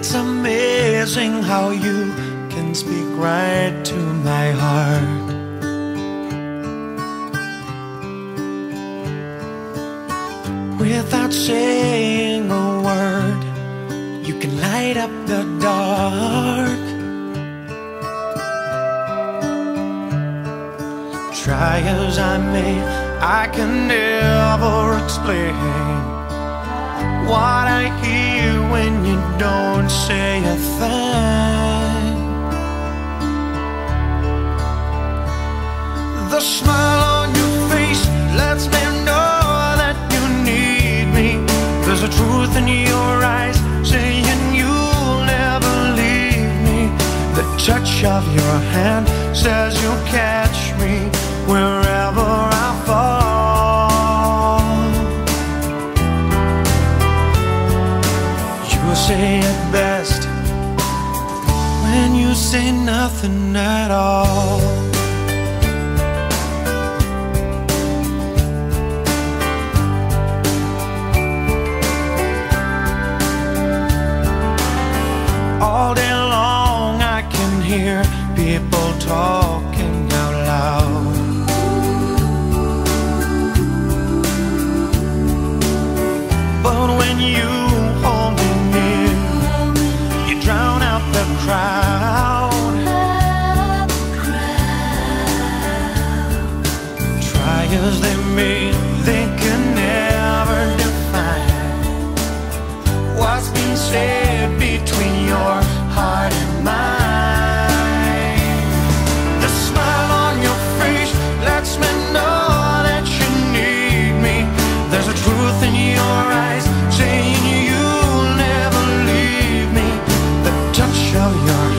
It's amazing how you can speak right to my heart. Without saying a word, you can light up the dark. Try as I may, I can never explain what I hear when you don't say a thing. The smile on your face lets me know that you need me. There's a truth in your eyes saying you'll never leave me. The touch of your hand says you'll catch me wherever I fall. You say it best when you say nothing at all. All day long I can hear people talking out loud. But when you